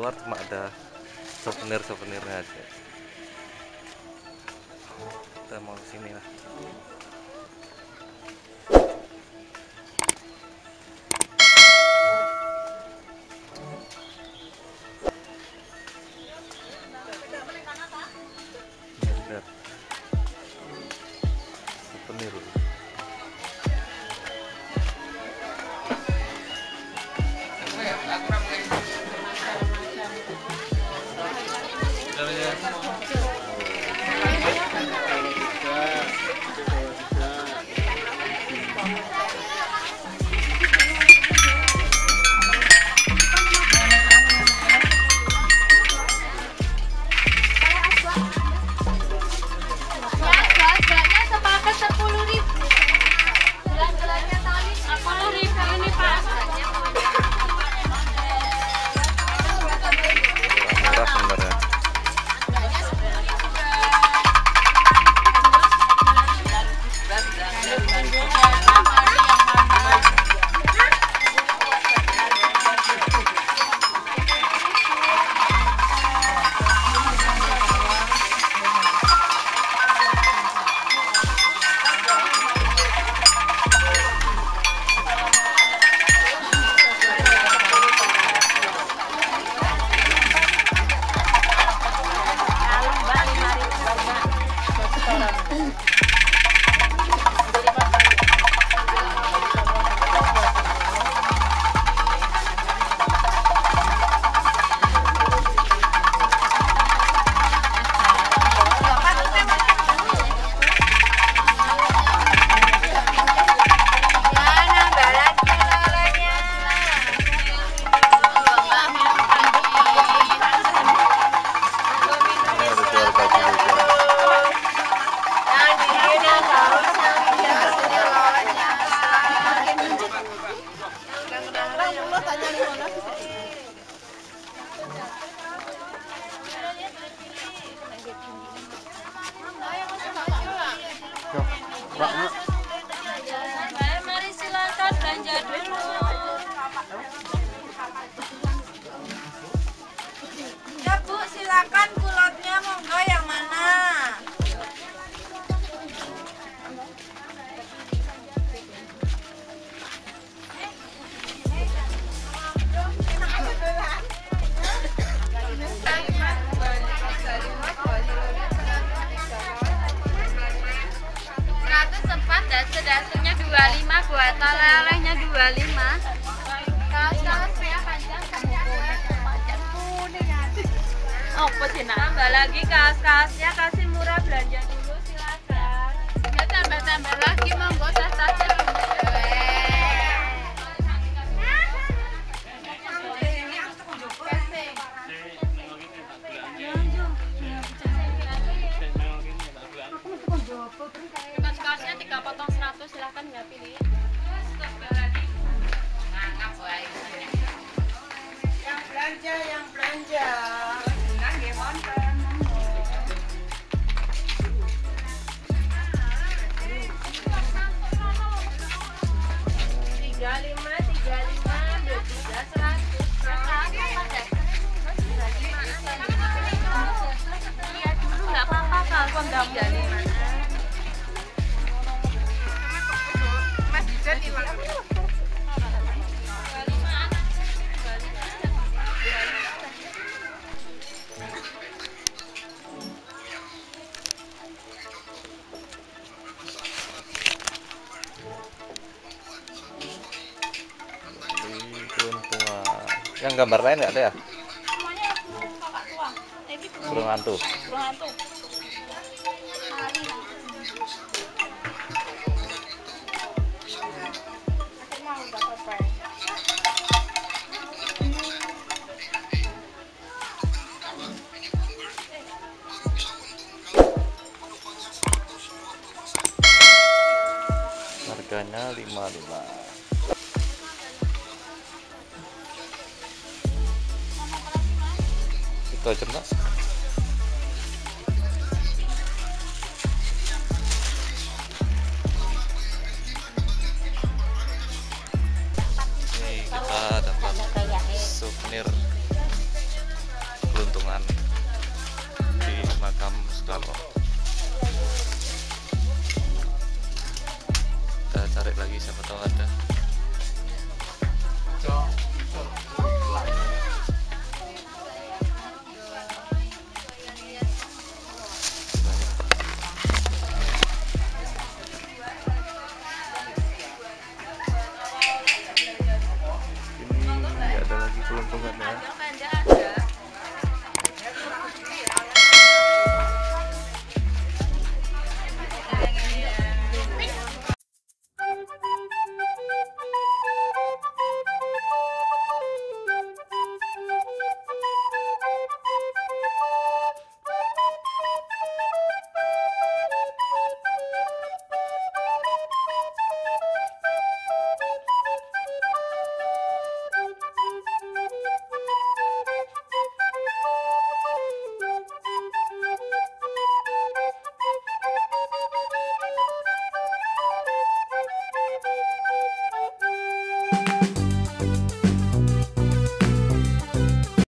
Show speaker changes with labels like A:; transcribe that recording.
A: keluar cuma ada souvenirnya aja. Kita mau kesini lah. Lihat souvenir.
B: Mari silakan belanja dulu. Ya Bu, silakan kulotnya monggo yang mana? Dasunya 25, buat oleh-olehnya 25. Kaos-kaosnya panjang kuning. Apa sih nak? Tambah lagi kaos-kaosnya, kasih murah, belanja dulu silakan. Ya tambah lagi monggo sah-sah. Kaosnya 3 potong 100, silahkan nggak pilih. Yang belanja. Nggih wonten. 35, 35, 23, 100. Nggak apa-apa kalau nggak jadi.
A: Yang gambar lain nggak ada ya? Burung hantu. Harganya 55. Itu aja Mbak. Nih kita dapat souvenir
C: Oh, nggak ada.